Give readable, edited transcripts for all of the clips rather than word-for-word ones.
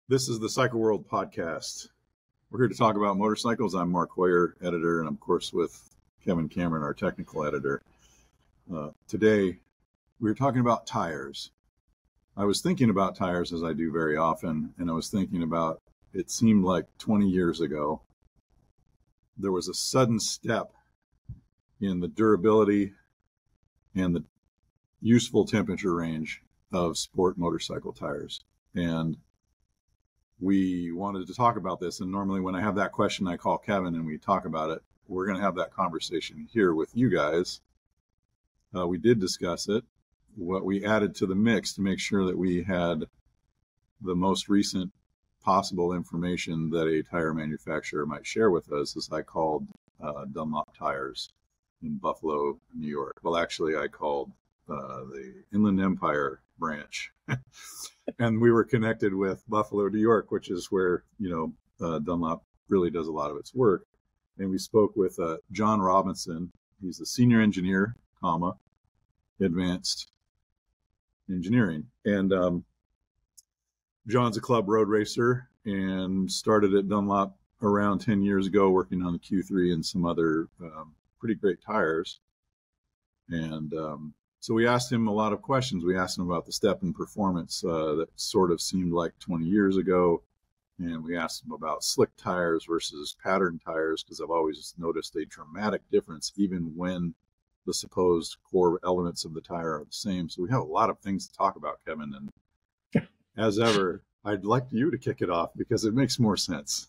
This is the Cycle World podcast. We're here to talk about motorcycles. I'm Mark Hoyer, editor, and I'm, of course, with Kevin Cameron, our technical editor. Today, we're talking about tires. I was thinking about tires, as I do very often, and I was thinking about, it seemed like 20 years ago, there was a sudden step in the durability and the useful temperature range of sport motorcycle tires. And we wanted to talk about this. And normally when I have that question, I call Kevin and we talk about it. We're going to have that conversation here with you guys. We did discuss it. What we added to the mix to make sure that we had the most recent possible information that a tire manufacturer might share with us is I called Dunlop Tires in Buffalo, New York. Well, actually, I called the Inland Empire branch. And we were connected with Buffalo, New York, which is where, Dunlop really does a lot of its work. And we spoke with John Robinson. He's the senior engineer, advanced engineering. And John's a club road racer and started at Dunlop around 10 years ago, working on the Q3 and some other pretty great tires. And so we asked him a lot of questions. We asked him about the step in performance that sort of seemed like 20 years ago. And we asked him about slick tires versus pattern tires, because I've always noticed a dramatic difference, even when the supposed core elements of the tire are the same. So we have a lot of things to talk about, Kevin. And as ever, I'd like you to kick it off because it makes more sense.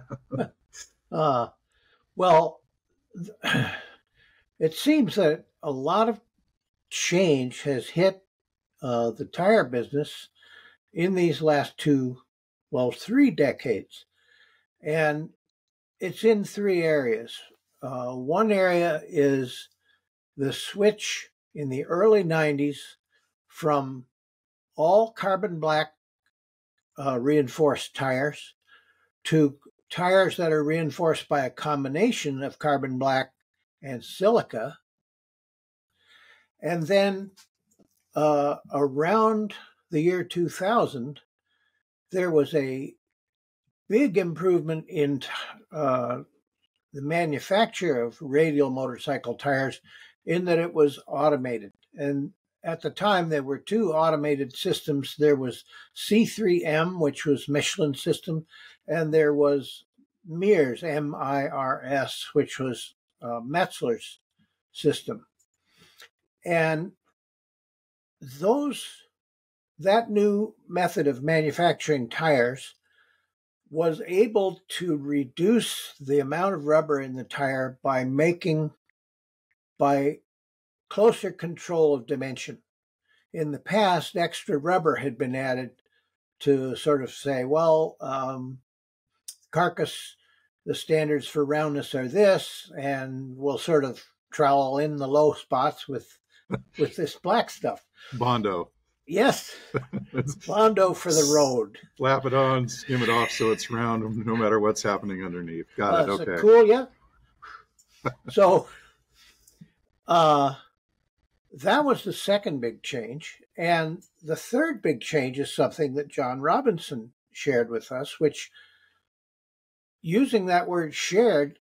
Well, it seems that a lot of change has hit the tire business in these last three decades. And it's in three areas. One area is the switch in the early 90s from all carbon black reinforced tires to tires that are reinforced by a combination of carbon black and silica. And then around the year 2000, there was a big improvement in the manufacture of radial motorcycle tires in that it was automated. And at the time, there were two automated systems. There was C3M, which was Michelin's system, and there was Mirs, M-I-R-S, which was Metzler's system. And that new method of manufacturing tires was able to reduce the amount of rubber in the tire by closer control of dimension. In the past, extra rubber had been added to sort of say, carcass, the standards for roundness are this, and we'll sort of trowel in the low spots with this black stuff. Bondo. Yes. Bondo for the road. Slap it on, skim it off so it's round no matter what's happening underneath. Got it. Okay. So cool, yeah. So that was the second big change. And the third big change is something that John Robinson shared with us, which, using that word shared,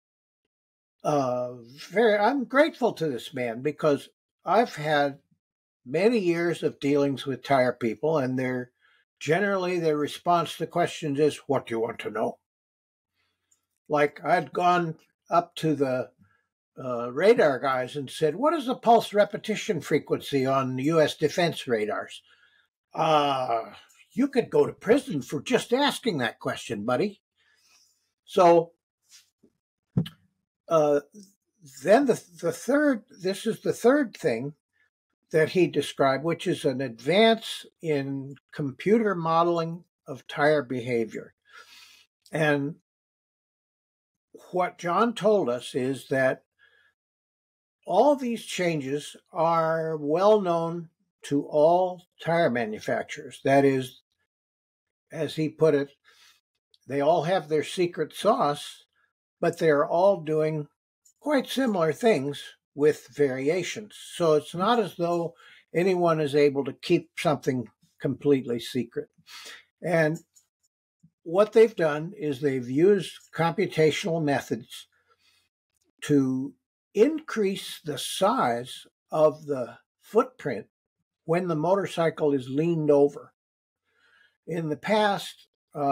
I'm grateful to this man because I've had many years of dealings with tire people, and their response to questions is, "What do you want to know?" Like I'd gone up to the radar guys and said, "What is the pulse repetition frequency on U.S. defense radars?" You could go to prison for just asking that question, buddy. So then this is the third thing that he described, which is an advance in computer modeling of tire behavior. And what John told us is that all these changes are well known to all tire manufacturers. That is, as he put it, they all have their secret sauce, but they're all doing quite similar things with variations. So it's not as though anyone is able to keep something completely secret. And what they've done is they've used computational methods to increase the size of the footprint when the motorcycle is leaned over. In the past,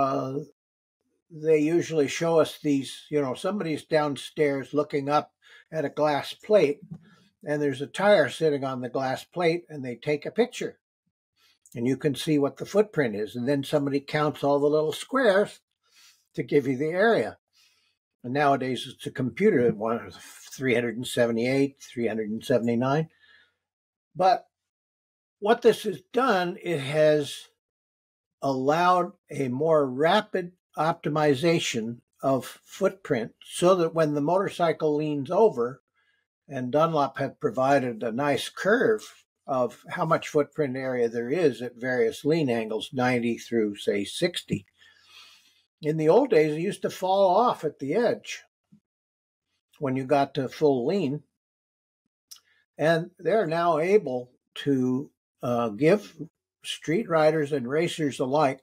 they usually show us these, somebody's downstairs looking up at a glass plate, and there's a tire sitting on the glass plate, and they take a picture. And you can see what the footprint is. And then somebody counts all the little squares to give you the area. And nowadays it's a computer that wants 378, 379. But what this has done, it has allowed a more rapid optimization of footprint so that when the motorcycle leans over, and Dunlop had provided a nice curve of how much footprint area there is at various lean angles, 90 through, say, 60. In the old days, it used to fall off at the edge when you got to full lean. And they're now able to give street riders and racers alike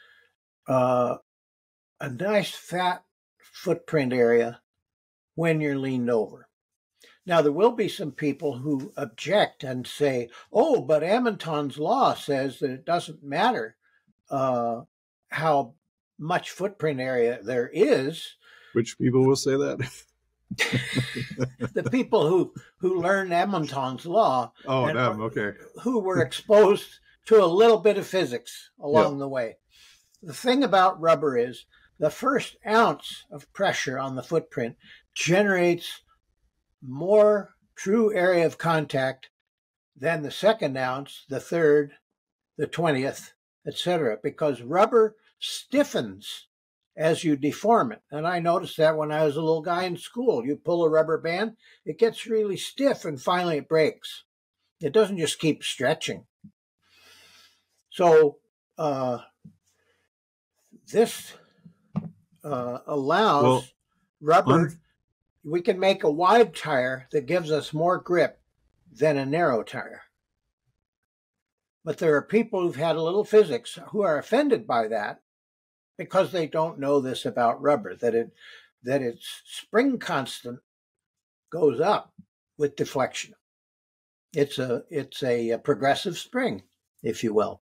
a nice fat footprint area when you're leaned over. Now, there will be some people who object and say, oh, but Amonton's law says that it doesn't matter how much footprint area there is. Which people will say that? The people who learned Amonton's law. Oh, them, okay. Who were exposed to a little bit of physics along the way. The thing about rubber is the first ounce of pressure on the footprint generates more true area of contact than the second ounce, the third, the 20th, etc., because rubber stiffens as you deform it. And I noticed that when I was a little guy in school. You pull a rubber band, it gets really stiff, and finally it breaks. It doesn't just keep stretching. So this allows rubber. We can make a wide tire that gives us more grip than a narrow tire. But there are people who've had a little physics who are offended by that because they don't know this about rubber, that its spring constant goes up with deflection. It's a progressive spring, if you will.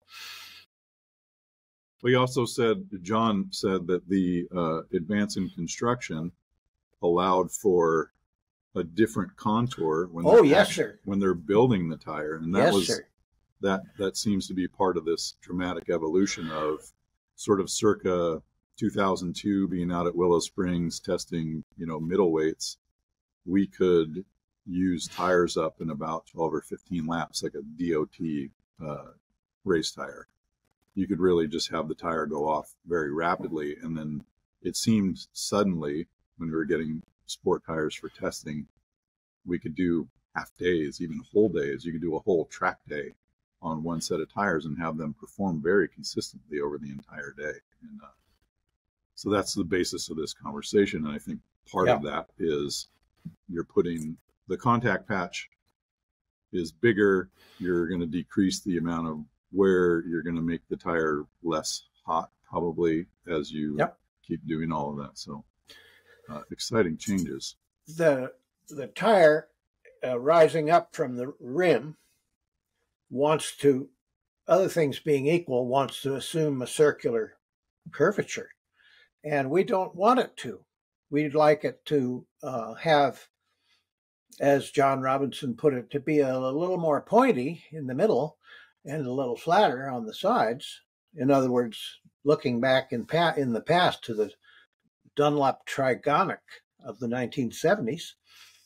We also said, John said that the advance in construction allowed for a different contour when when they're building the tire, and that seems to be part of this dramatic evolution of sort of circa 2002 being out at Willow Springs testing middle weights. We could use tires up in about 12 or 15 laps like a DOT race tire. You could really just have the tire go off very rapidly, and then it seemed suddenly when we were getting sport tires for testing, we could do half days, even whole days. You could do a whole track day on one set of tires and have them perform very consistently over the entire day. And so that's the basis of this conversation. And I think part of that is you're putting the contact patch is bigger. You're going to decrease the amount of wear. You're going to make the tire less hot probably as you keep doing all of that. So exciting changes. The tire rising up from the rim wants to, other things being equal, wants to assume a circular curvature. And we don't want it to. We'd like it to have, as John Robinson put it, to be a little more pointy in the middle and a little flatter on the sides. In other words, looking back in the past to the Dunlop Trigonic of the 1970s.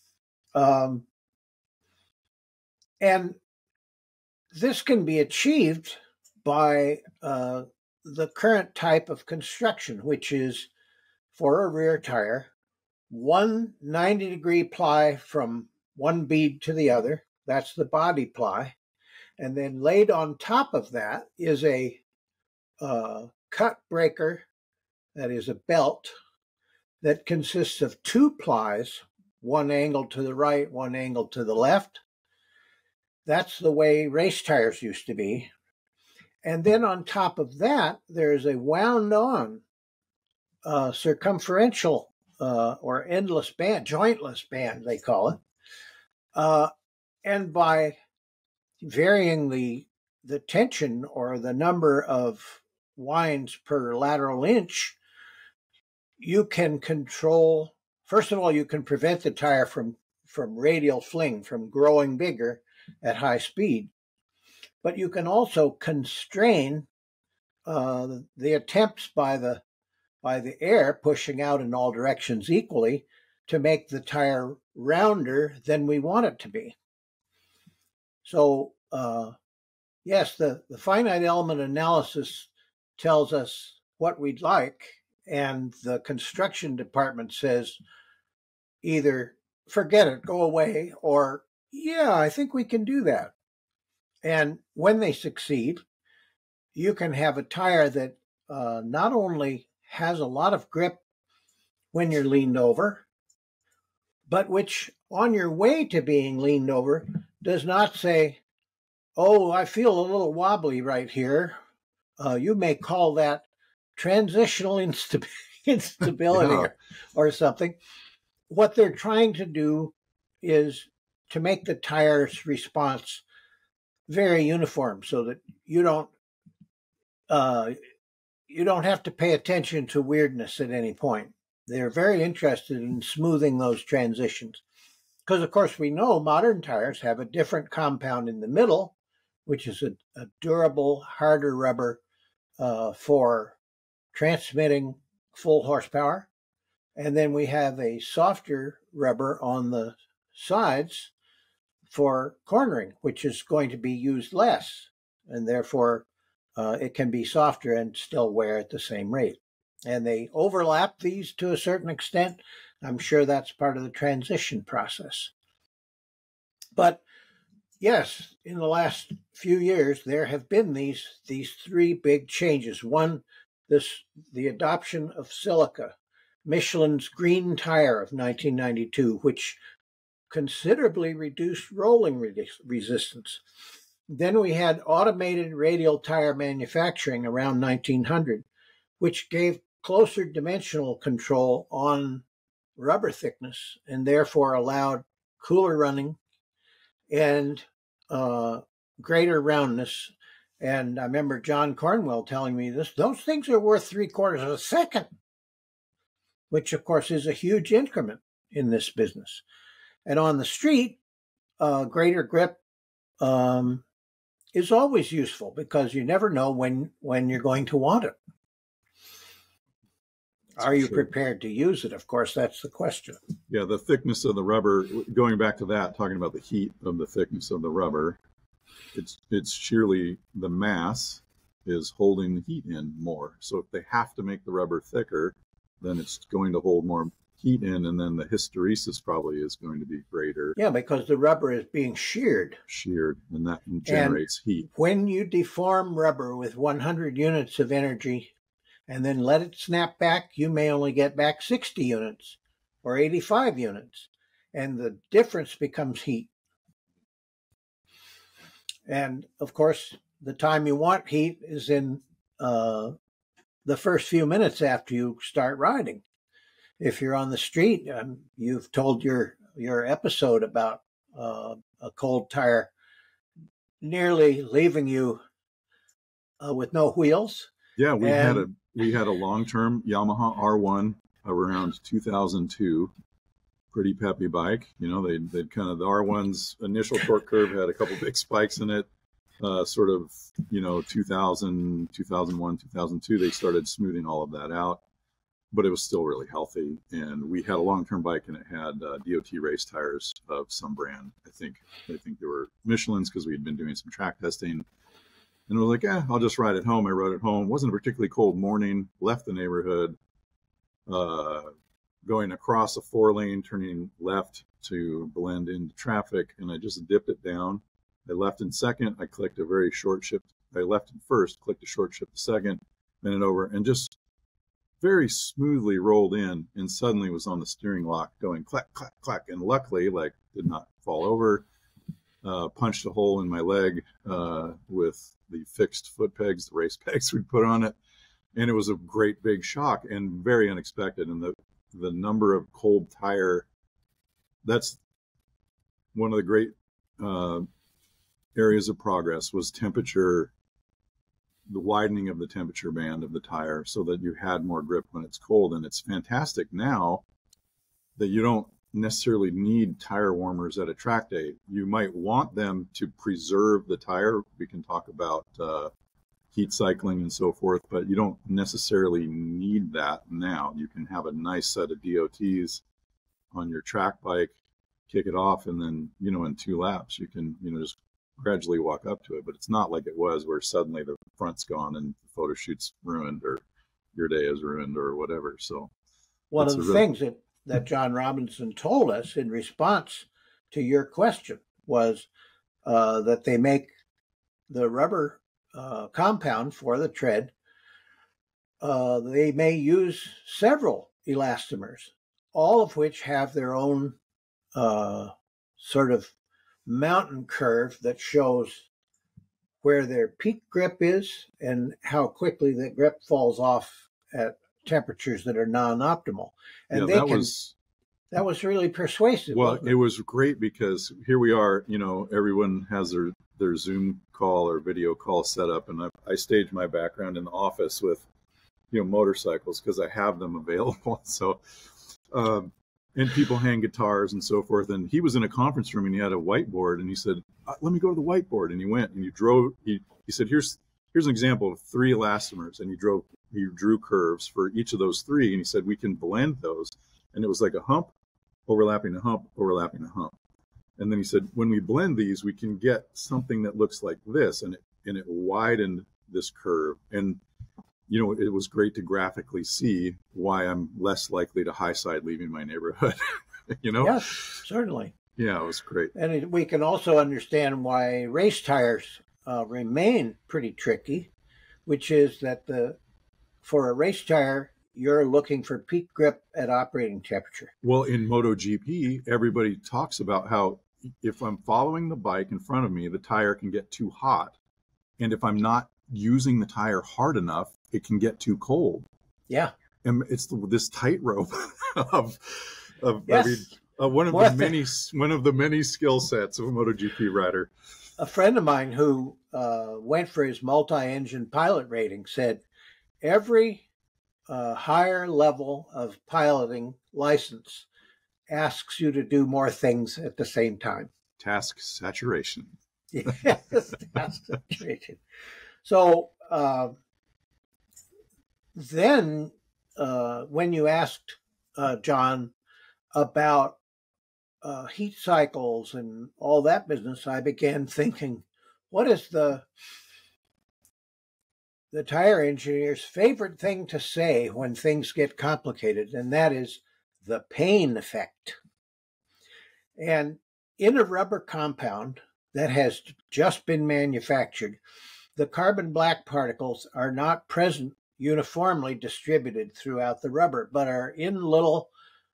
And this can be achieved by the current type of construction, which is for a rear tire, one 90-degree ply from one bead to the other. That's the body ply. And then laid on top of that is a cut breaker, that is a belt, that consists of two plies, one angled to the right, one angled to the left. That's the way race tires used to be. And then on top of that, there's a wound-on circumferential or endless band, jointless band, they call it. And by varying the tension or the number of winds per lateral inch, you can control, first of all, you can prevent the tire from radial fling, from growing bigger at high speed. But you can also constrain the attempts by the air pushing out in all directions equally to make the tire rounder than we want it to be. So, yes, the finite element analysis tells us what we'd like, and the construction department says either forget it, go away, or yeah, I think we can do that. And when they succeed, you can have a tire that not only has a lot of grip when you're leaned over, but which on your way to being leaned over does not say, oh, I feel a little wobbly right here. You may call that transitional instability Yeah. or something. What they're trying to do is to make the tire's response very uniform so that you don't have to pay attention to weirdness at any point. They're very interested in smoothing those transitions. Because, of course, we know modern tires have a different compound in the middle, which is a durable, harder rubber for transmitting full horsepower. And then we have a softer rubber on the sides for cornering, which is going to be used less. And therefore, it can be softer and still wear at the same rate. And they overlap these to a certain extent. I'm sure that's part of the transition process. But yes, in the last few years, there have been these three big changes. One, the adoption of silica, Michelin's green tire of 1992, which considerably reduced rolling resistance. Then we had automated radial tire manufacturing around 1900, which gave closer dimensional control on rubber thickness and therefore allowed cooler running and greater roundness. And I remember John Cornwell telling me those things are worth 3/4 of a second, which of course is a huge increment in this business. And on the street, greater grip is always useful because you never know when you're going to want it. Are you prepared to use it? Of course, that's the question. Yeah, the thickness of the rubber, going back to that, talking about the heat of the thickness of the rubber, it's sheerly the mass is holding the heat in more. So if they have to make the rubber thicker, then it's going to hold more heat in, and then the hysteresis probably is going to be greater. Yeah, because the rubber is being sheared, and that generates heat. When you deform rubber with 100 units of energy and then let it snap back, you may only get back 60 units or 85 units, and the difference becomes heat. And of course, the time you want heat is in the first few minutes after you start riding. If you're on the street, you've told your episode about a cold tire nearly leaving you with no wheels. Yeah, we had a long-term Yamaha R1 around 2002. Pretty peppy bike. You know, they'd kind of, the R1's initial torque curve had a couple big spikes in it. Sort of, 2000, 2001, 2002, they started smoothing all of that out, but it was still really healthy. And we had a long-term bike, and it had DOT race tires of some brand. I think they were Michelin's because we had been doing some track testing. And we're like, I'll just ride it home. I rode it home. It wasn't a particularly cold morning. Left the neighborhood, going across a 4-lane, turning left to blend into traffic, and I just dipped it down. I left in second. I clicked a very short shift. I left in first, clicked a short shift to second, bent it over, and just very smoothly rolled in, and suddenly was on the steering lock going clack, clack, clack. And luckily, did not fall over. Punched a hole in my leg with the fixed foot pegs, the race pegs we put on it. And it was a great big shock and very unexpected. And the number of cold tire, that's one of the great areas of progress, was temperature, the widening of the temperature band of the tire so that you had more grip when it's cold. And it's fantastic now that you don't necessarily need tire warmers at a track day. You might want them to preserve the tire. We can talk about heat cycling and so forth, but you don't necessarily need that now. You can have a nice set of DOTs on your track bike, kick it off, and then, in 2 laps, you can, just gradually walk up to it. But it's not like it was where suddenly the front's gone and the photo shoot's ruined or your day is ruined or whatever. So one of the things that John Robinson told us in response to your question was that they make the rubber compound for the tread. They may use several elastomers, all of which have their own sort of mountain curve that shows where their peak grip is and how quickly the grip falls off at temperatures that are non-optimal. And that was really persuasive. Well, it was great because here we are, everyone has their Zoom call or video call set up, and I stage my background in the office with, motorcycles because I have them available. So, and people hang guitars and so forth. And he was in a conference room and he had a whiteboard, and he said, "Let me go to the whiteboard." And he went and he said, "Here's an example of 3 elastomers," and he drew curves for each of those 3, and he said, "We can blend those." And it was like a hump overlapping a hump overlapping a hump. And then he said, when we blend these, we can get something that looks like this, and it widened this curve. And it was great to graphically see why I'm less likely to high side leaving my neighborhood. Yes, certainly. Yeah, it was great. And we can also understand why race tires remain pretty tricky, which is that for a race tire, you're looking for peak grip at operating temperature. Well, in MotoGP, everybody talks about how if I'm following the bike in front of me, the tire can get too hot. And if I'm not using the tire hard enough, it can get too cold. Yeah. And it's this tightrope of yes. one of the many skill sets of a MotoGP rider. A friend of mine who went for his multi-engine pilot rating said every higher level of piloting license asks you to do more things at the same time. Task saturation. Yes, task saturation. So then when you asked John about heat cycles and all that business, I began thinking, what is the tire engineer's favorite thing to say when things get complicated? And that is the pain effect. And in a rubber compound that has just been manufactured, the carbon black particles are not present uniformly distributed throughout the rubber, but are in little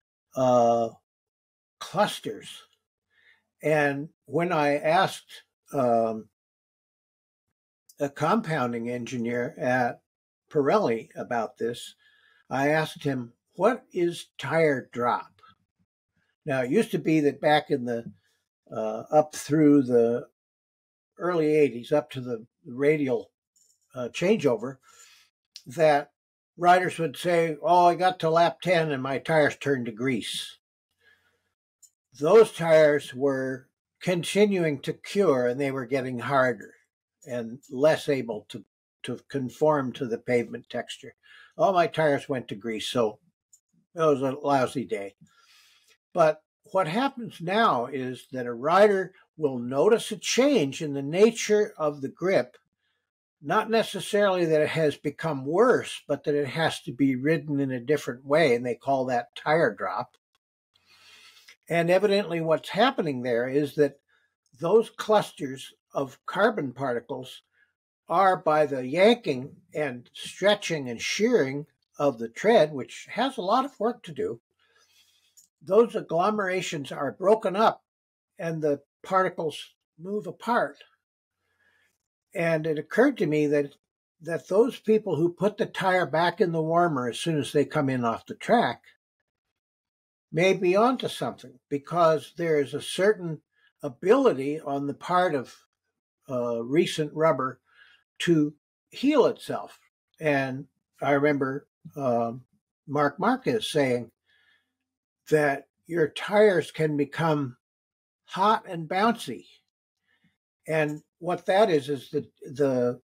clusters. And when I asked a compounding engineer at Pirelli about this, I asked him, what is tire drop? Now, it used to be that back in the up through the early 80s, up to the radial changeover, that riders would say, oh, I got to lap 10 and my tires turned to grease. Those tires were continuing to cure and they were getting harder and less able to conform to the pavement texture. All my tires went to grease, so it was a lousy day. But what happens now is that a rider will notice a change in the nature of the grip, not necessarily that it has become worse, but that it has to be ridden in a different way, and they call that tire drop. And evidently what's happening there is that those clusters of carbon particles are, by the yanking and stretching and shearing of the tread, which has a lot of work to do, those agglomerations are broken up and the particles move apart. And it occurred to me that that those people who put the tire back in the warmer as soon as they come in off the track may be onto something, because there is a certain ability on the part of recent rubber to heal itself. And I remember Mark Marquez saying that your tires can become hot and bouncy. And what that is the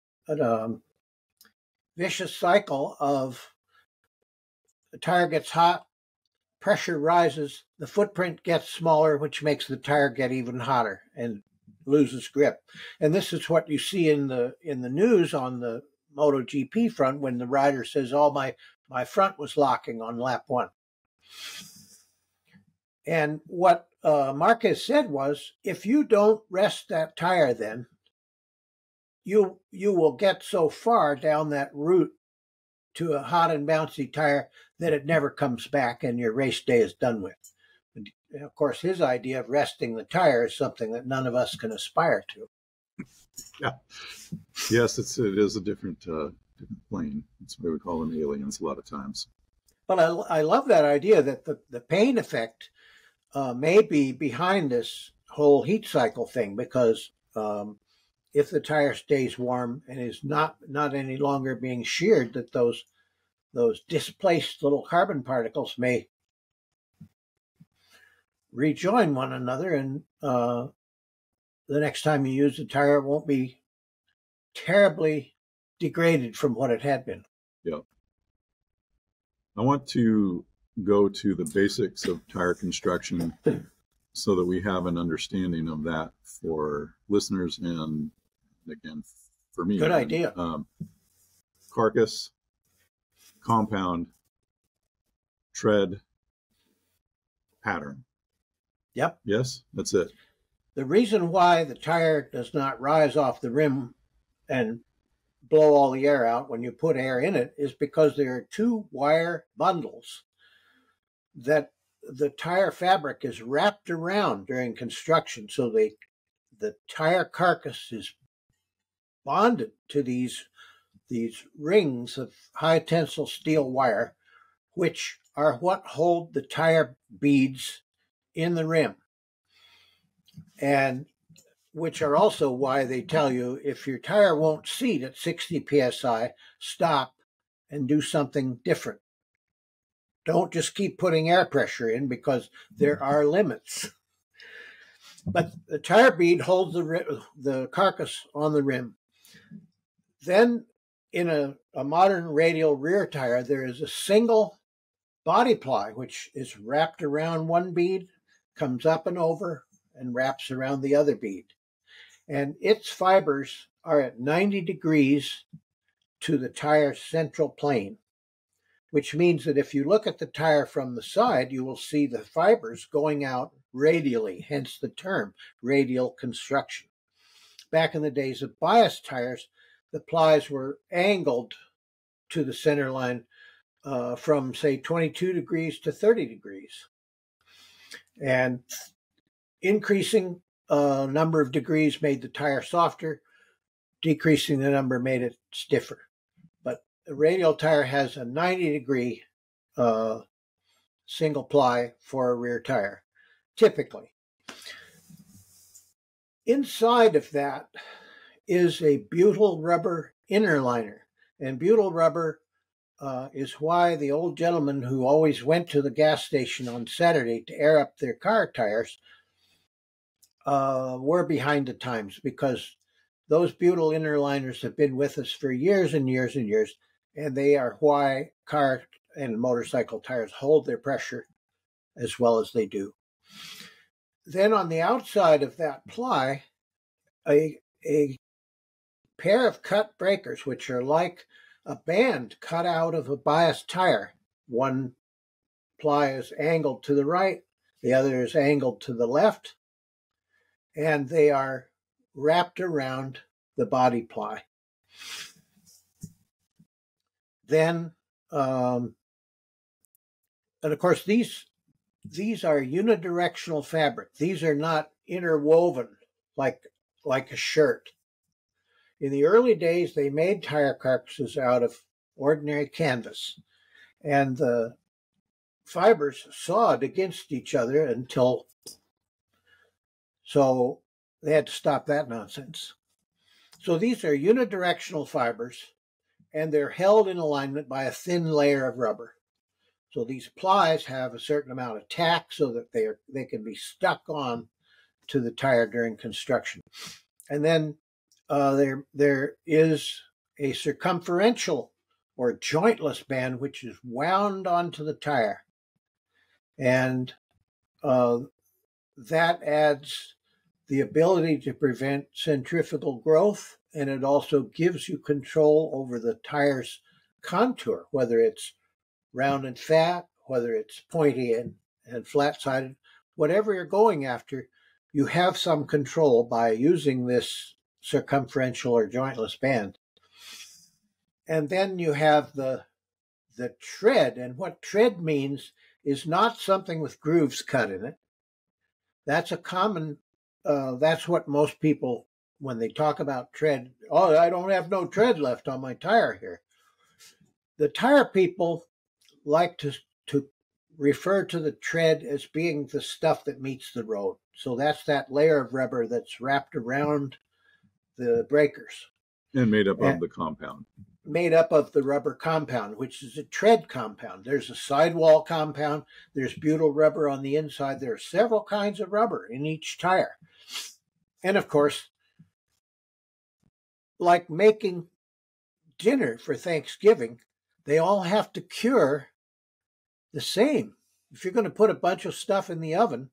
vicious cycle of the tire gets hot, pressure rises, the footprint gets smaller, which makes the tire get even hotter and loses grip. And this is what you see in the news on the MotoGP front when the rider says, "Oh, my front was locking on lap 1." And what Marquez said was, if you don't rest that tire, then you will get so far down that route to a hot and bouncy tire that it never comes back and your race day is done with. And of course, his idea of resting the tire is something that none of us can aspire to. Yeah. Yes, it is a different plane. That's why we call them aliens a lot of times. But I love that idea that the pain effect may be behind this whole heat cycle thing, because if the tire stays warm and is not any longer being sheared, that those displaced little carbon particles may rejoin one another, and the next time you use the tire, it won't be terribly degraded from what it had been. Yeah. I want to go to the basics of tire construction so that we have an understanding of that for listeners and, again, for me. Good idea. Carcass, compound, tread, pattern. Yep. Yes, that's it. The reason why the tire does not rise off the rim and blow all the air out when you put air in it is because there are 2 wire bundles that the tire fabric is wrapped around during construction. So the tire carcass is bonded to these rings of high tensile steel wire, which are what hold the tire beads in the rim, and which are also why they tell you if your tire won't seat at 60 psi, stop and do something different. Don't just keep putting air pressure in, because there are limits. But the tire bead holds the carcass on the rim. Then in a modern radial rear tire, there is a single body ply, which is wrapped around one bead, comes up and over, and wraps around the other bead. And its fibers are at 90 degrees to the tire's central plane, which means that if you look at the tire from the side, you will see the fibers going out radially, hence the term radial construction. Back in the days of bias tires, the plies were angled to the center line from, say, 22 degrees to 30 degrees. And increasing number of degrees made the tire softer, decreasing the number made it stiffer. But the radial tire has a 90-degree single ply for a rear tire, typically. Inside of that is a butyl rubber inner liner. And butyl rubber is why the old gentlemen who always went to the gas station on Saturday to air up their car tires were behind the times, because those butyl inner liners have been with us for years and years and years, and they are why car and motorcycle tires hold their pressure as well as they do. Then on the outside of that ply, a pair of cut breakers, which are like a band cut out of a biased tire. One ply is angled to the right, the other is angled to the left, and they are wrapped around the body ply. Then, and of course, these are unidirectional fabric. These are not interwoven like a shirt. In the early days, they made tire carcasses out of ordinary canvas, and the fibers sawed against each other so they had to stop that nonsense. So these are unidirectional fibers, and they're held in alignment by a thin layer of rubber. So these plies have a certain amount of tack so that they can be stuck on to the tire during construction. And then there is a circumferential or jointless band which is wound onto the tire, and that adds the ability to prevent centrifugal growth, and it also gives you control over the tire's contour, whether it's round and fat, whether it's pointy and flat-sided, whatever you're going after, you have some control by using this circumferential or jointless band. And then you have the tread, and what tread means is not something with grooves cut in it. That's a common, that's what most people, when they talk about tread, oh, I don't have no tread left on my tire here. The tire people like to refer to the tread as being the stuff that meets the road. So that's that layer of rubber that's wrapped around the breakers. And made up of the compound. Made up of the rubber compound, which is a tread compound. There's a sidewall compound. There's butyl rubber on the inside. There are several kinds of rubber in each tire. And of course, like making dinner for Thanksgiving, they all have to cure the same. If you're going to put a bunch of stuff in the oven,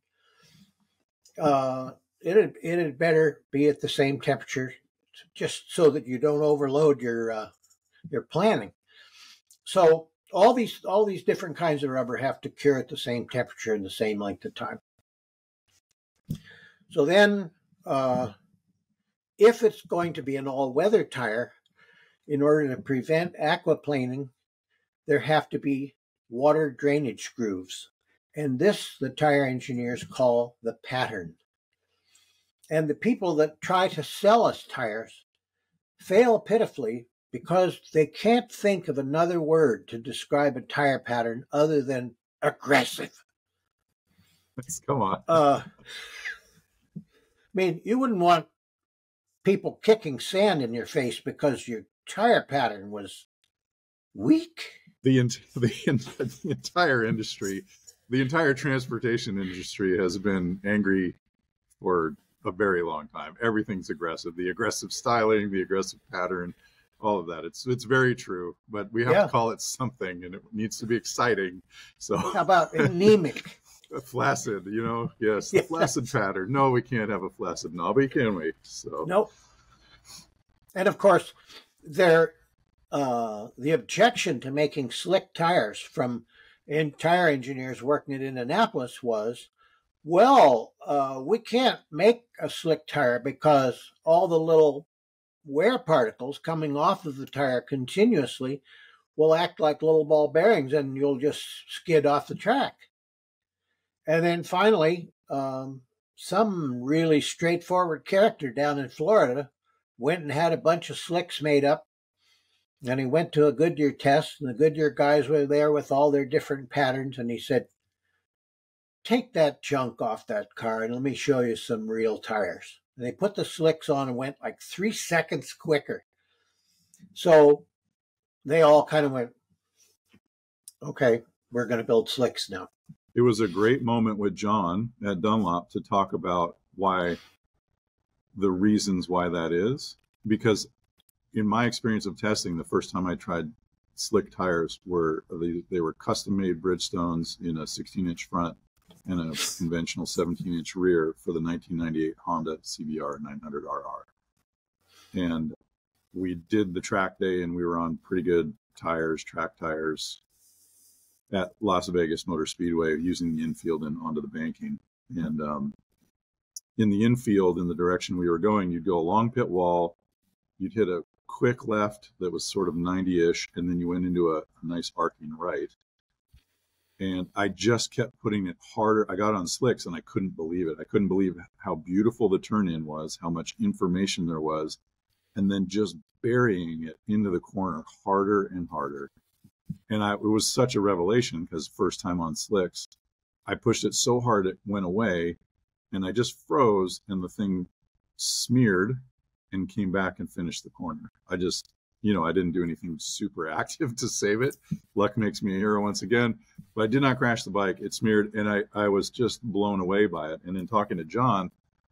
it'd better be at the same temperature, just so that you don't overload your planning. So all these different kinds of rubber have to cure at the same temperature and the same length of time. So then, if it's going to be an all-weather tire, in order to prevent aquaplaning, there have to be water drainage grooves. And this, the tire engineers call the pattern. And the people that try to sell us tires fail pitifully because they can't think of another word to describe a tire pattern other than aggressive. Come on. I mean, you wouldn't want people kicking sand in your face because your tire pattern was weak. The entire industry, the entire transportation industry has been angry for a very long time. Everything's aggressive. The aggressive styling, the aggressive pattern, all of that. It's very true, but we have to call it something, and it needs to be exciting. So how about anemic? Flaccid, yes, the flaccid pattern. No, we can't have a flaccid knobby, can we? So nope. And of course, the objection to making slick tires from tire engineers working at Indianapolis was, well, we can't make a slick tire because all the little wear particles coming off of the tire continuously will act like little ball bearings and you'll just skid off the track. And then finally, some really straightforward character down in Florida went and had a bunch of slicks made up, and he went to a Goodyear test, and the Goodyear guys were there with all their different patterns, and he said, take that junk off that car and let me show you some real tires. And they put the slicks on and went like 3 seconds quicker. So they all kind of went, okay, we're going to build slicks now. It was a great moment with John at Dunlop to talk about the reasons why that is. Because in my experience of testing, the first time I tried slick tires they were custom-made Bridgestones in a 16-inch front and a conventional 17-inch rear for the 1998 Honda CBR 900RR. And we did the track day, and we were on pretty good tires, track tires, at Las Vegas Motor Speedway using the infield and onto the banking. And in the infield, in the direction we were going, you'd go along pit wall, you'd hit a quick left that was sort of 90-ish, and then you went into a nice arcing right. And I just kept putting it harder. I got on slicks and I couldn't believe it. I couldn't believe how beautiful the turn-in was, how much information there was, and then just burying it into the corner harder and harder. And it was such a revelation because first time on slicks, I pushed it so hard it went away, and I just froze, and the thing smeared and came back and finished the corner. I just, I didn't do anything super active to save it. Luck makes me a hero once again, but I did not crash the bike. It smeared, and I was just blown away by it. And in talking to John,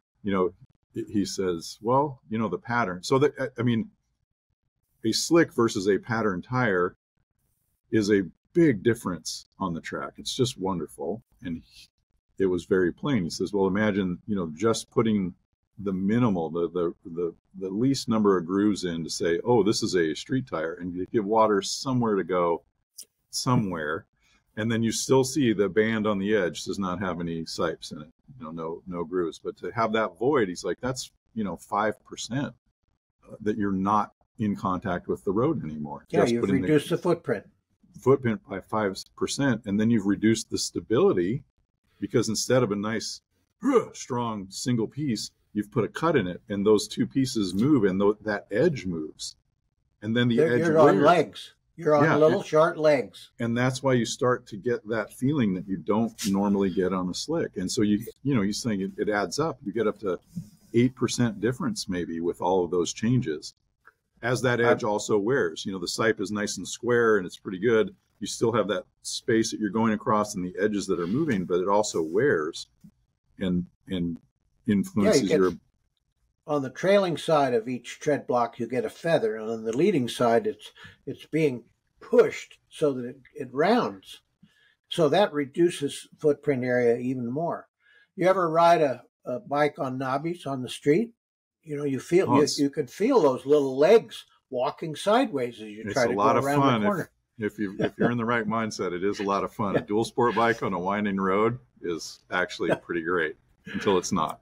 he says, well, the pattern. So that, I mean, a slick versus a pattern tire is a big difference on the track. It's just wonderful. And it was very plain. He says, well, imagine, just putting the minimal, the least number of grooves in to say, oh, this is a street tire, and you give water somewhere to go somewhere. And then you still see the band on the edge does not have any sipes in it, no grooves. But to have that void, he's like, that's, 5% that you're not in contact with the road anymore. Yeah, you've reduced the footprint by 5%. And then you've reduced the stability, because instead of a nice, strong single piece, you've put a cut in it, and those two pieces move, and that edge moves. And then edge you're on legs. You're on little short legs. And that's why you start to get that feeling that you don't normally get on a slick. And so you're saying it adds up. You get up to 8% difference maybe with all of those changes. As that edge also wears, the sipe is nice and square and it's pretty good. You still have that space that you're going across and the edges that are moving, but it also wears and influences your... On the trailing side of each tread block, you get a feather, and on the leading side, it's being pushed so that it rounds. So that reduces footprint area even more. You ever ride a bike on knobbies on the street? You feel you can feel those little legs walking sideways as you try to go around the corner. If you're in the right mindset, it is a lot of fun. Yeah. A dual sport bike on a winding road is actually pretty great until it's not.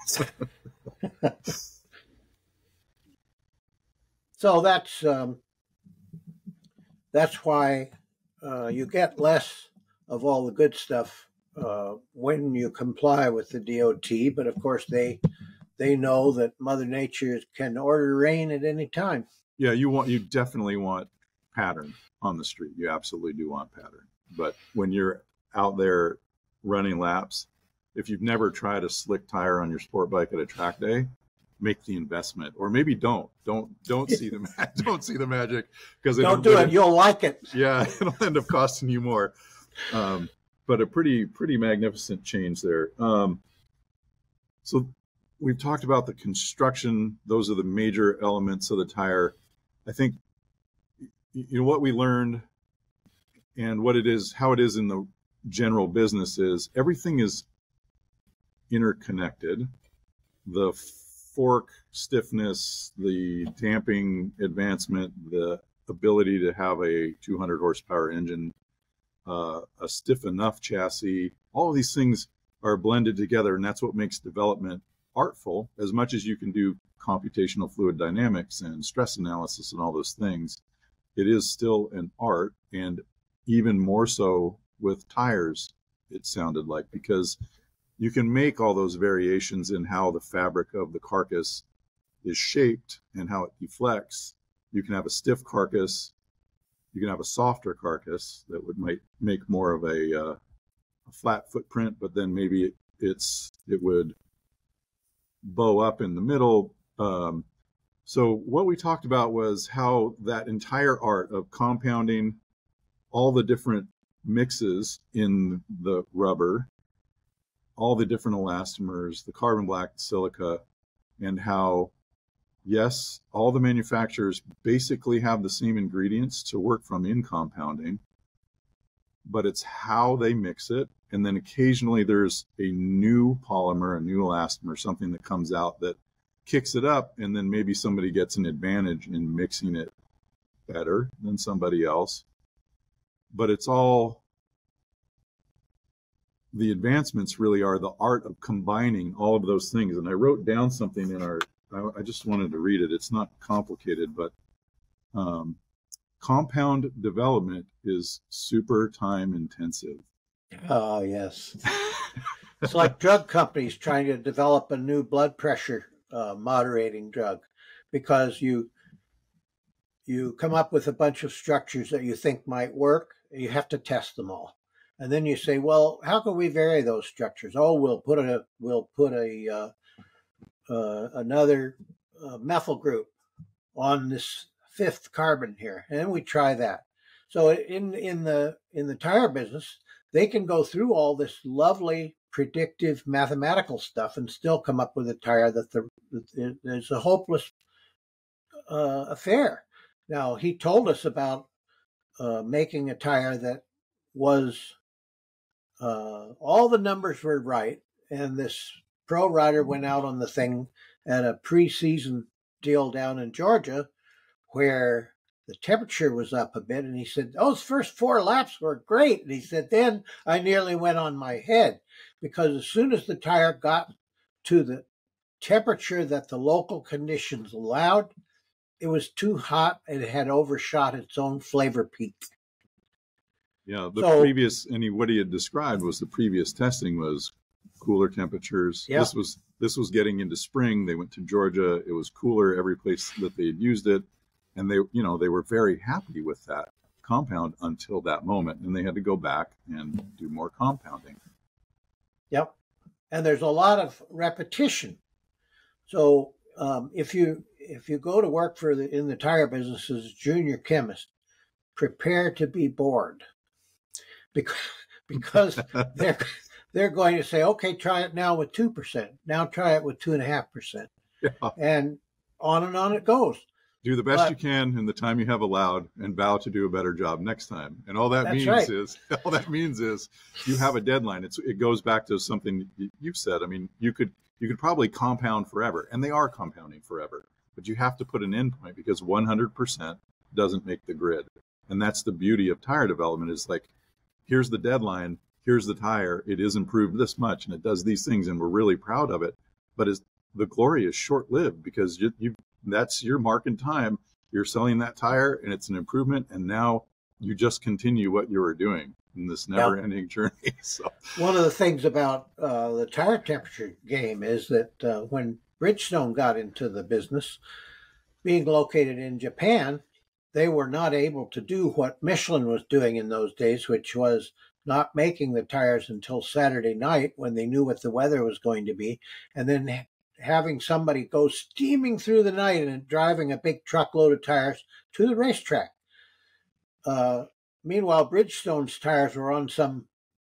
So that's why you get less of all the good stuff when you comply with the DOT. But of course, they know that Mother Nature can order rain at any time. Yeah, you definitely want pattern on the street. You absolutely do want pattern. But when you're out there running laps, if you've never tried a slick tire on your sport bike at a track day, make the investment, or maybe don't see the magic, because don't do it. You'll like it. Yeah, it'll end up costing you more. But a pretty magnificent change there. So we've talked about the construction. Those are the major elements of the tire. I think what we learned and what it is, how it is in the general business is everything is interconnected. The fork stiffness, the damping advancement, the ability to have a 200 horsepower engine, a stiff enough chassis, all of these things are blended together, and that's what makes development artful. As much as you can do computational fluid dynamics and stress analysis and all those things, it is still an art, and even more so with tires, it sounded like, because you can make all those variations in how the fabric of the carcass is shaped and how it deflects. You can have a stiff carcass. You can have a softer carcass that might make more of a flat footprint, but then maybe it would bow up in the middle. So what we talked about was how that entire art of compounding all the different mixes in the rubber, all the different elastomers, the carbon black, the silica, and how, yes, all the manufacturers basically have the same ingredients to work from in compounding, but it's how they mix it. And then occasionally there's a new polymer, a new elastomer, something that comes out that kicks it up, and then maybe somebody gets an advantage in mixing it better than somebody else. But it's all, the advancements really are the art of combining all of those things. And I wrote down something in I just wanted to read it. It's not complicated, but compound development is super time intensive. Oh, yes. It's like drug companies trying to develop a new blood pressure moderating drug, because you come up with a bunch of structures that you think might work. You have to test them all, and then you say, well, how can we vary those structures? Oh, we'll put another methyl group on this fifth carbon here, and we try that. So in the tire business, they can go through all this lovely predictive mathematical stuff and still come up with a tire that is a hopeless affair. Now, he told us about making a tire that was all the numbers were right, and this pro rider went out on the thing at a preseason deal down in Georgia where the temperature was up a bit, and he said, those first 4 laps were great. And he said, then I nearly went on my head, because as soon as the tire got to the temperature that the local conditions allowed, it was too hot and it had overshot its own flavor peak. Yeah, previous, and what he had described was the previous testing was cooler temperatures. Yeah. This was getting into spring. They went to Georgia. It was cooler every place that they had used it. And they were very happy with that compound until that moment. And they had to go back and do more compounding. Yep. And there's a lot of repetition. So if you go to work in the tire business as a junior chemist, prepare to be bored, because they're going to say, okay, try it now with 2%. Now try it with 2.5%. Yeah. And on it goes. Do the best you can in the time you have allowed, and vow to do a better job next time. And all that means is you have a deadline. It goes back to something you've said. I mean, you could probably compound forever, and they are compounding forever, but you have to put an endpoint, because 100% doesn't make the grid. And that's the beauty of tire development, is like, here's the deadline, here's the tire, it is improved this much, and it does these things, and we're really proud of it. But the glory is short-lived, because that's your mark in time. You're selling that tire, and it's an improvement, and now you just continue what you were doing in this never-ending journey. So one of the things about the tire temperature game is that when Bridgestone got into the business, being located in Japan, they were not able to do what Michelin was doing in those days, which was not making the tires until Saturday night when they knew what the weather was going to be, and then having somebody go steaming through the night and driving a big truckload of tires to the racetrack. Meanwhile, Bridgestone's tires were on some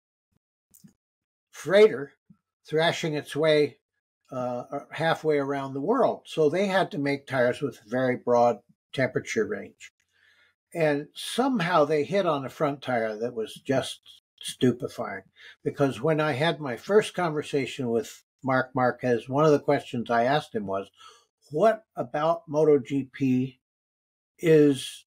freighter thrashing its way halfway around the world. So they had to make tires with a very broad temperature range. And somehow they hit on a front tire that was just stupefying. Because when I had my first conversation with Marc Marquez, one of the questions I asked him was, what about MotoGP is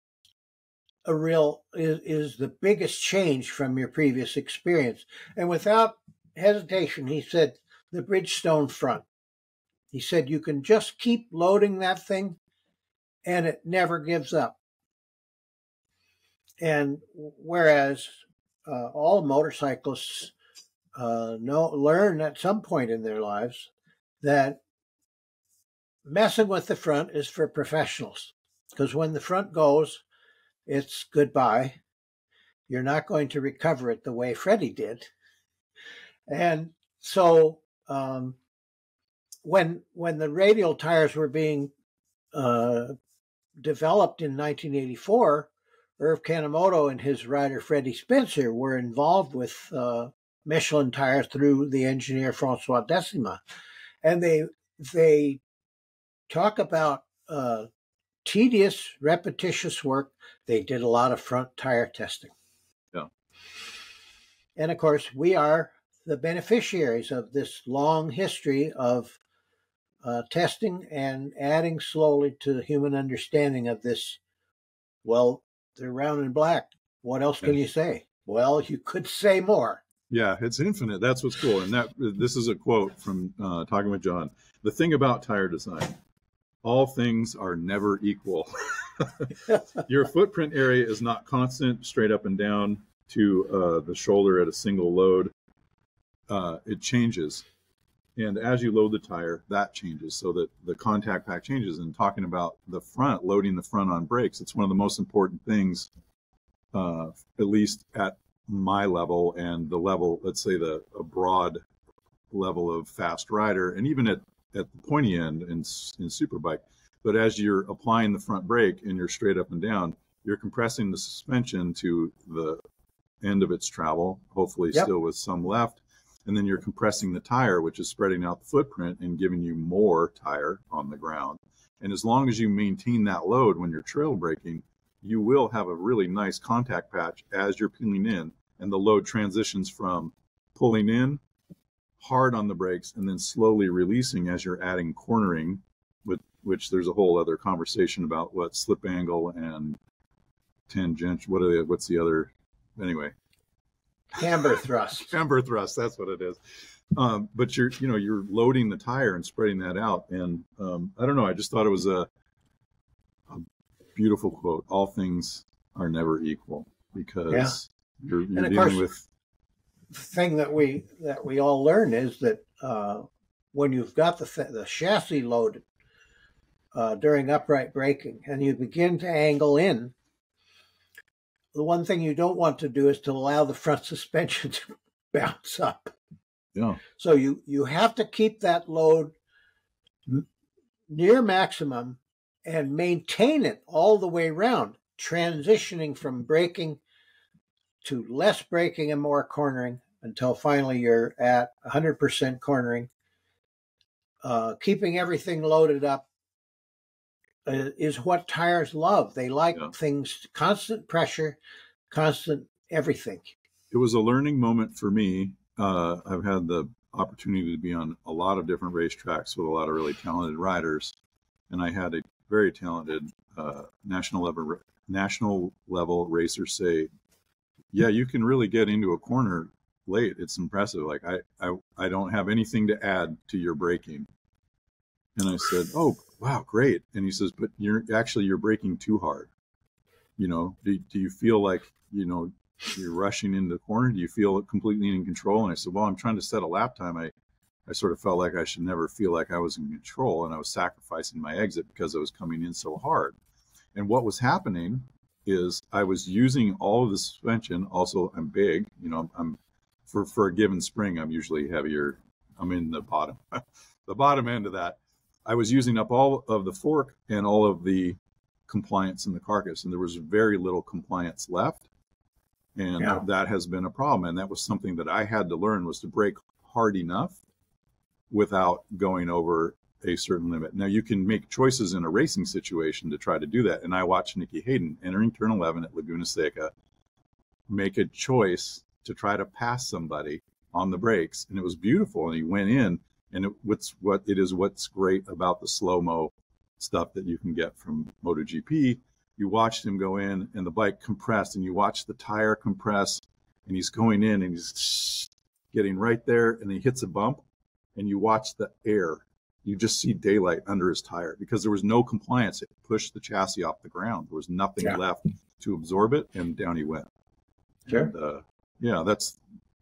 the biggest change from your previous experience? And without hesitation, he said, the Bridgestone front. He said, you can just keep loading that thing and it never gives up. And whereas all motorcyclists learn at some point in their lives that messing with the front is for professionals, because when the front goes, it's goodbye. You're not going to recover it the way Freddie did. And so when the radial tires were being developed in 1984, Irv Kanemoto and his rider Freddie Spencer were involved with Michelin tires through the engineer Francois Decima. And they talk about tedious, repetitious work. They did a lot of front tire testing. Yeah. And of course, we are the beneficiaries of this long history of testing and adding slowly to the human understanding of this. Well, they're round and black. What else can you say? Well, you could say more. Yeah, it's infinite. That's what's cool. And this is a quote from Talking with John. The thing about tire design, all things are never equal. Your footprint area is not constant, straight up and down to the shoulder at a single load. It changes. And as you load the tire, that changes so that the contact pack changes. And talking about the front, loading the front on brakes, it's one of the most important things, at least at my level and the level, let's say a broad level of fast rider, and even at the pointy end in superbike. But as you're applying the front brake and you're straight up and down, you're compressing the suspension to the end of its travel, hopefully still with some left. And then you're compressing the tire, which is spreading out the footprint and giving you more tire on the ground. And as long as you maintain that load when you're trail braking, you will have a really nice contact patch as you're peeling in, and the load transitions from pulling in hard on the brakes and then slowly releasing as you're adding cornering, with which there's a whole other conversation about what slip angle and tangential, what's the other, anyway. Camber thrust. Camber thrust, that's what it is. But you're loading the tire and spreading that out. And I don't know, I just thought it was a beautiful quote. All things are never equal, because you're dealing with. The thing that we all learn is that when you've got the chassis loaded during upright braking and you begin to angle in, the one thing you don't want to do is to allow the front suspension to bounce up. Yeah. So you have to keep that load near maximum and maintain it all the way around, transitioning from braking to less braking and more cornering until finally you're at 100% cornering. Keeping everything loaded up is what tires love. They like things, constant pressure, constant everything. It was a learning moment for me. I've had the opportunity to be on a lot of different racetracks with a lot of really talented riders, and I had a very talented national level racer say, "Yeah, you can really get into a corner late. It's impressive. Like I don't have anything to add to your braking." And I said, "Oh, wow, great." And he says, "But you're braking too hard. Do you feel like, you're rushing into the corner? Do you feel completely in control?" And I said, "Well, I'm trying to set a lap time. I sort of felt like I should never feel like I was in control, and I was sacrificing my exit because I was coming in so hard." And what was happening is I was using all of the suspension. Also, I'm big, I'm for a given spring, I'm usually heavier. I'm in the bottom, the bottom end of that. I was using up all of the fork and all of the compliance in the carcass, and there was very little compliance left. And that has been a problem. And that was something that I had to learn, was to brake hard enough without going over a certain limit. Now, you can make choices in a racing situation to try to do that. And I watched Nicky Hayden entering turn 11 at Laguna Seca make a choice to try to pass somebody on the brakes. And it was beautiful. And he went in. And what's great about the slow-mo stuff that you can get from MotoGP, you watched him go in and the bike compressed, and you watch the tire compress, and he's going in and he's getting right there, and he hits a bump, and you watch the air. You just see daylight under his tire because there was no compliance. It pushed the chassis off the ground. There was nothing left to absorb it, and down he went. Sure. And, that's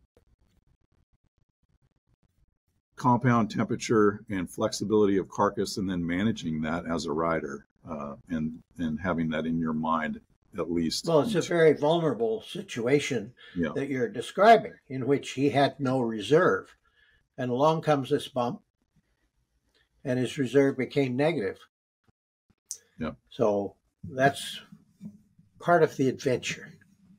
compound temperature and flexibility of carcass, and then managing that as a rider, and having that in your mind at least. Well, it's a very vulnerable situation that you're describing, in which he had no reserve, and along comes this bump, and his reserve became negative. Yeah. So that's part of the adventure.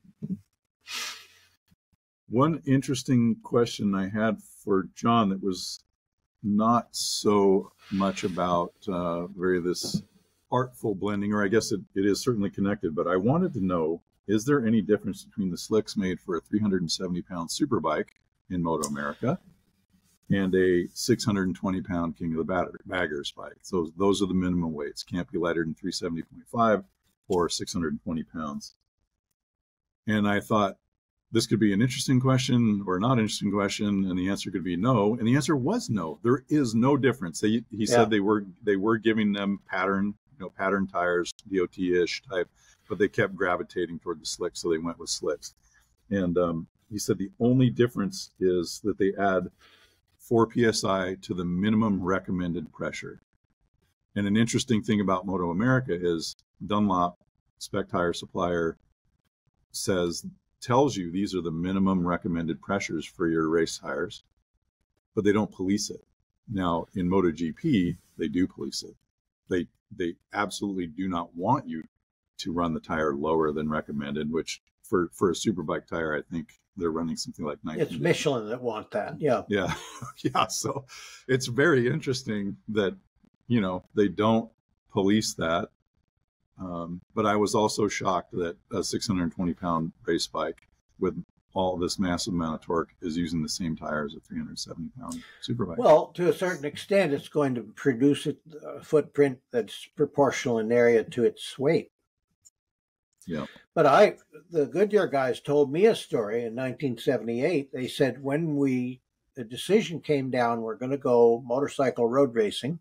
One interesting question I had for John that was not so much about this artful blending, or I guess it is certainly connected, but I wanted to know, is there any difference between the slicks made for a 370-pound superbike in Moto America and a 620-pound King of the Baggers bike? So those are the minimum weights. Can't be lighter than 370.5 or 620 pounds. And I thought, this could be an interesting question or not interesting question, and the answer could be no. And the answer was no. There is no difference. He said they were giving them pattern tires, DOT-ish type, but they kept gravitating toward the slicks, so they went with slicks. And he said the only difference is that they add 4 psi to the minimum recommended pressure. And an interesting thing about Moto America is Dunlop, spec tire supplier, tells you these are the minimum recommended pressures for your race tires, but they don't police it. Now in MotoGP, they do police it. They absolutely do not want you to run the tire lower than recommended, which for a superbike tire, I think they're running something like 19. It's Michelin that want that. Yeah. Yeah. Yeah. So it's very interesting that, they don't police that. But I was also shocked that a 620-pound race bike with all this massive amount of torque is using the same tires as a 370-pound superbike. Well, to a certain extent, it's going to produce a footprint that's proportional in area to its weight. Yeah. But the Goodyear guys told me a story in 1978. They said when the decision came down, we're going to go motorcycle road racing,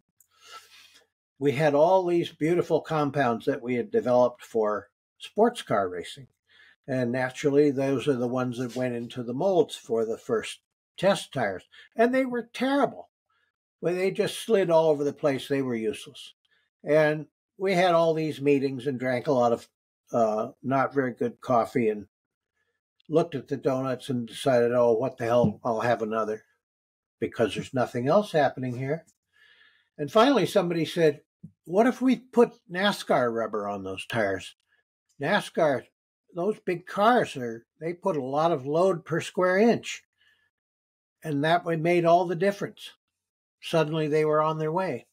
we had all these beautiful compounds that we had developed for sports car racing. And naturally, those are the ones that went into the molds for the first test tires. And they were terrible. Well, they just slid all over the place. They were useless. And we had all these meetings and drank a lot of not very good coffee and looked at the donuts and decided, oh, what the hell, I'll have another because there's nothing else happening here. And finally, somebody said, what if we put NASCAR rubber on those tires? NASCAR, those big cars, they put a lot of load per square inch. And that made all the difference. Suddenly they were on their way.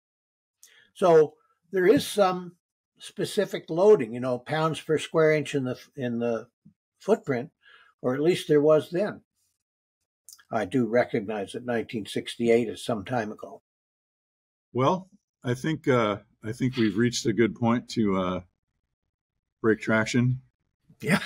So there is some specific loading, pounds per square inch in the footprint, or at least there was then. I do recognize that 1968 is some time ago. Well, I think we've reached a good point to break traction. Yeah.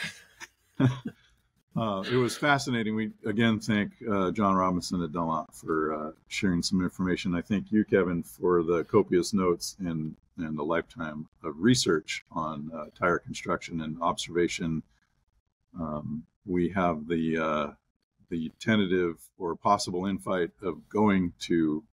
It was fascinating. We again thank John Robinson at Dunlop for sharing some information. I thank you, Kevin, for the copious notes and the lifetime of research on tire construction and observation. We have the tentative or possible invite of going to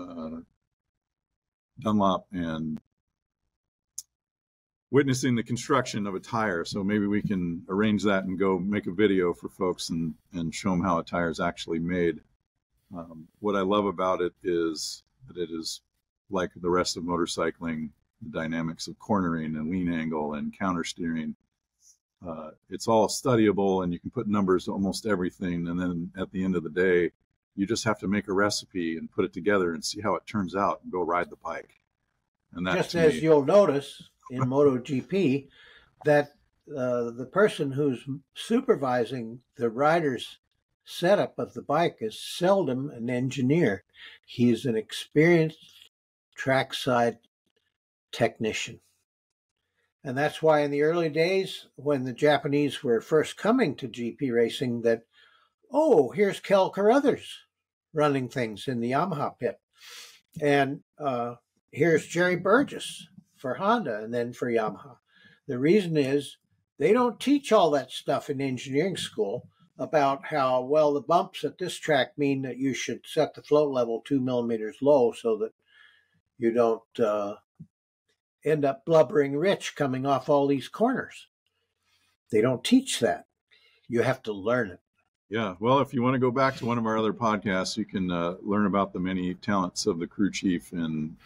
Dunlop and witnessing the construction of a tire. So maybe we can arrange that and go make a video for folks and show them how a tire is actually made. What I love about it is that it is like the rest of motorcycling, the dynamics of cornering and lean angle and counter steering. It's all studyable and you can put numbers to almost everything. And then at the end of the day, you just have to make a recipe and put it together and see how it turns out and go ride the bike. And that, just as you'll notice in MotoGP, that the person who's supervising the rider's setup of the bike is seldom an engineer. He's an experienced trackside technician. And that's why in the early days, when the Japanese were first coming to GP racing, that, oh, here's Kel Carruthers running things in the Yamaha pit. And here's Jerry Burgess for Honda and then for Yamaha. The reason is they don't teach all that stuff in engineering school about how, well, the bumps at this track mean that you should set the float level 2 millimeters low so that you don't end up blubbering rich coming off all these corners. They don't teach that. You have to learn it. Yeah, well, if you want to go back to one of our other podcasts, you can learn about the many talents of the crew chief and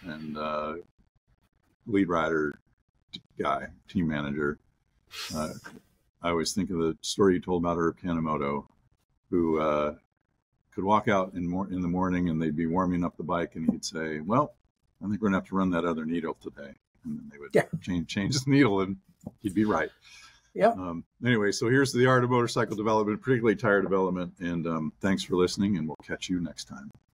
lead rider guy, team manager. I always think of the story you told about Herb Kanemoto, who could walk out in the morning and they'd be warming up the bike and he'd say, well, I think we're going to have to run that other needle today. And then they would change the needle and he'd be right. Yep. Anyway, so here's the art of motorcycle development, particularly tire development. And thanks for listening, and we'll catch you next time.